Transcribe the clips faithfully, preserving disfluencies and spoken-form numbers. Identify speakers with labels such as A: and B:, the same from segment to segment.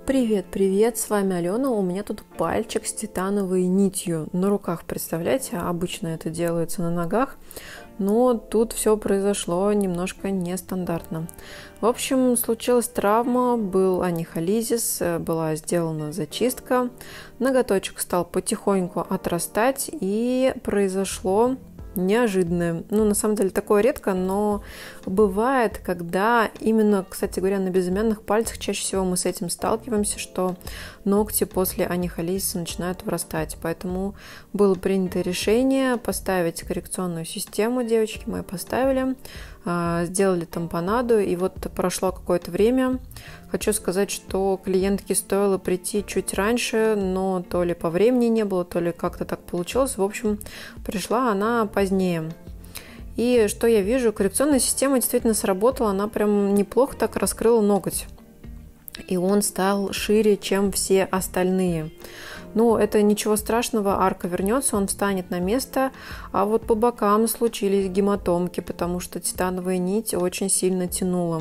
A: Привет, привет, с вами Алена. У меня тут пальчик с титановой нитью на руках, представляете? Обычно это делается на ногах, но тут все произошло немножко нестандартно. В общем, случилась травма, был анихолизис, была сделана зачистка, ноготочек стал потихоньку отрастать и произошло неожиданное. Ну, на самом деле, такое редко, но бывает, когда именно, кстати говоря, на безымянных пальцах чаще всего мы с этим сталкиваемся, что ногти после анихолизиса начинают вырастать. Поэтому было принято решение поставить коррекционную систему. Девочки, мы поставили, сделали тампонаду, и вот прошло какое-то время. Хочу сказать, что клиентке стоило прийти чуть раньше, но то ли по времени не было, то ли как-то так получилось. В общем, пришла она позднее. И что я вижу, коррекционная система действительно сработала, она прям неплохо так раскрыла ноготь. И он стал шире, чем все остальные. Но это ничего страшного, арка вернется, он встанет на место, а вот по бокам случились гематомки, потому что титановая нить очень сильно тянула.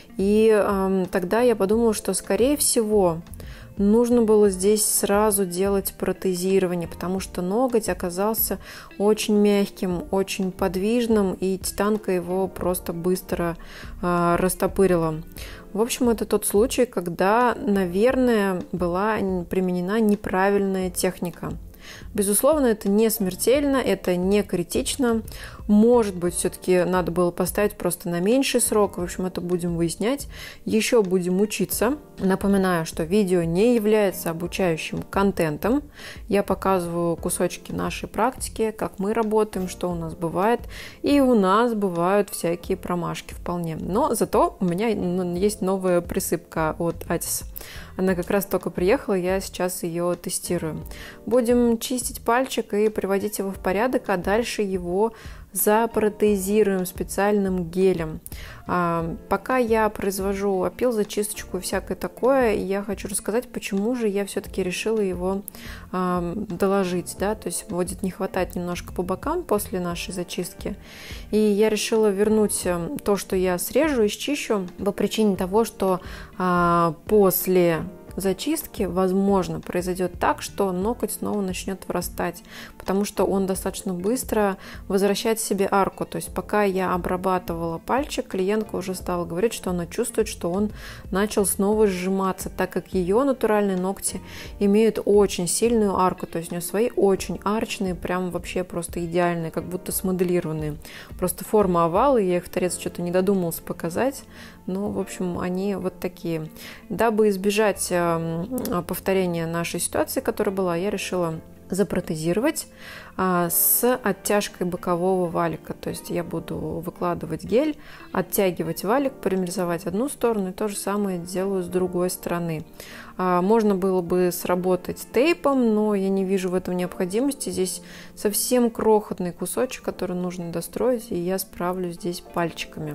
A: И э, тогда я подумала, что, скорее всего, нужно было здесь сразу делать протезирование, потому что ноготь оказался очень мягким, очень подвижным, и титанка его просто быстро э, растопырила. В общем, это тот случай, когда, наверное, была применена неправильная техника. Безусловно, это не смертельно, это не критично. Может быть, все-таки надо было поставить просто на меньший срок. В общем, это будем выяснять. Еще будем учиться. Напоминаю, что видео не является обучающим контентом. Я показываю кусочки нашей практики, как мы работаем, что у нас бывает. И у нас бывают всякие промашки вполне. Но зато у меня есть новая присыпка от Атис. Она как раз только приехала, я сейчас ее тестирую. Будем чистить пальчик и приводить его в порядок, а дальше его запротезируем специальным гелем. А, пока я произвожу опил, зачисточку и всякое такое, я хочу рассказать, почему же я все-таки решила его а, доложить. Да? То есть будет не хватать немножко по бокам после нашей зачистки. И я решила вернуть то, что я срежу и счищу, по причине того, что а, после зачистки, возможно, произойдет так, что ноготь снова начнет вырастать, потому что он достаточно быстро возвращает себе арку. То есть пока я обрабатывала пальчик, клиентка уже стала говорить, что она чувствует, что он начал снова сжиматься, так как ее натуральные ногти имеют очень сильную арку, то есть у нее свои очень арчные, прям вообще просто идеальные, как будто смоделированные. Просто форма овала, я их в торец что-то не додумался показать, но, в общем, они вот такие. Дабы избежать повторения нашей ситуации, которая была, я решила запротезировать а, с оттяжкой бокового валика. То есть я буду выкладывать гель, оттягивать валик, полимеризовать одну сторону, и то же самое делаю с другой стороны. А, можно было бы сработать тейпом, но я не вижу в этом необходимости. Здесь совсем крохотный кусочек, который нужно достроить, и я справлюсь здесь пальчиками.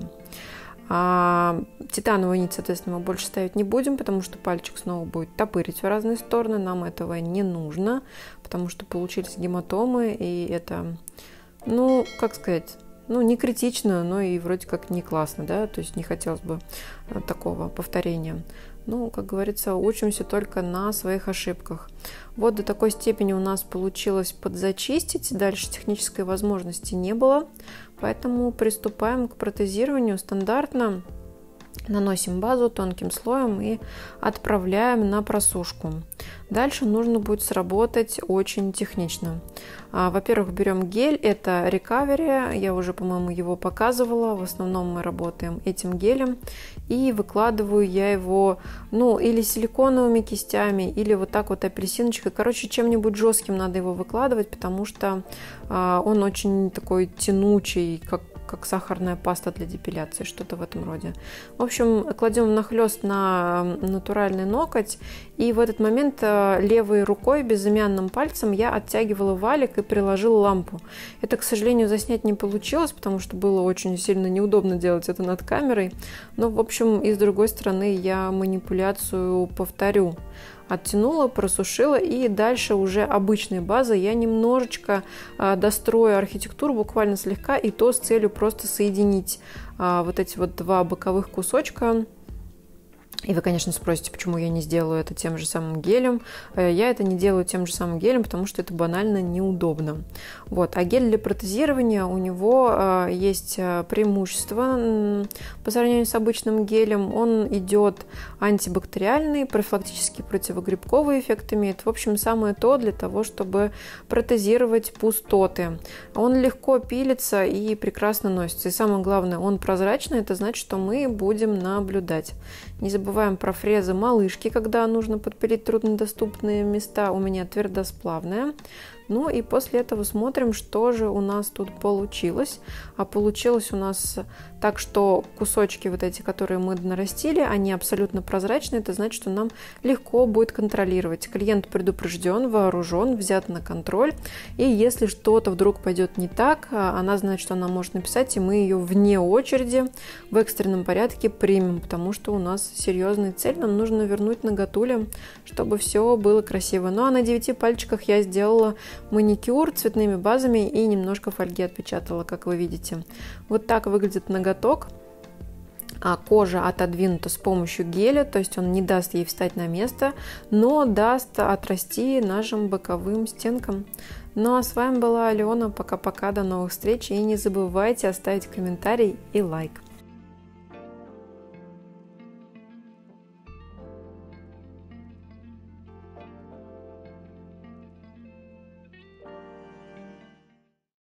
A: А титановую нить, соответственно, мы больше ставить не будем, потому что пальчик снова будет топырить в разные стороны. Нам этого не нужно, потому что получились гематомы, и это, ну, как сказать, ну, не критично, но и вроде как не классно, да, то есть не хотелось бы такого повторения. Ну, как говорится, учимся только на своих ошибках. Вот до такой степени у нас получилось подзачистить, дальше технической возможности не было, поэтому приступаем к протезированию стандартно. Наносим базу тонким слоем и отправляем на просушку. Дальше нужно будет сработать очень технично. Во-первых, берем гель, это Recovery, я уже, по-моему, его показывала, в основном мы работаем этим гелем, и выкладываю я его, ну, или силиконовыми кистями, или вот так вот апельсиночкой, короче, чем-нибудь жестким надо его выкладывать, потому что он очень такой тянучий, как как сахарная паста для депиляции, что-то в этом роде. В общем, кладем внахлёст на натуральный ноготь, и в этот момент левой рукой, безымянным пальцем, я оттягивала валик и приложила лампу. Это, к сожалению, заснять не получилось, потому что было очень сильно неудобно делать это над камерой. Но, в общем, и с другой стороны, я манипуляцию повторю. Оттянула, просушила, и дальше уже обычной базой я немножечко а, дострою архитектуру, буквально слегка, и то с целью просто соединить а, вот эти вот два боковых кусочка И вы, конечно, спросите, почему я не сделаю это тем же самым гелем. Я это не делаю тем же самым гелем, потому что это банально неудобно. Вот. А гель для протезирования, у него есть преимущество по сравнению с обычным гелем. Он идет антибактериальный, профилактический, противогрибковый эффект имеет. В общем, самое то для того, чтобы протезировать пустоты. Он легко пилится и прекрасно носится. И самое главное, он прозрачный. Это значит, что мы будем наблюдать. Не забываем про фрезы малышки, когда нужно подпилить труднодоступные места. У меня твердосплавная. Ну и после этого смотрим, что же у нас тут получилось. А получилось у нас так, что кусочки вот эти, которые мы нарастили, они абсолютно прозрачные. Это значит, что нам легко будет контролировать. Клиент предупрежден, вооружен, взят на контроль. И если что-то вдруг пойдет не так, она знает, что она может написать, и мы ее вне очереди в экстренном порядке примем, потому что у нас серьезная цель. Нам нужно вернуть наготуле, чтобы все было красиво. Ну а на девяти пальчиках я сделала маникюр цветными базами и немножко фольги отпечатала, как вы видите. Вот так выглядит ноготок. А кожа отодвинута с помощью геля, то есть он не даст ей встать на место, но даст отрасти нашим боковым стенкам. Ну а с вами была Алена. Пока-пока, до новых встреч. И не забывайте оставить комментарий и лайк.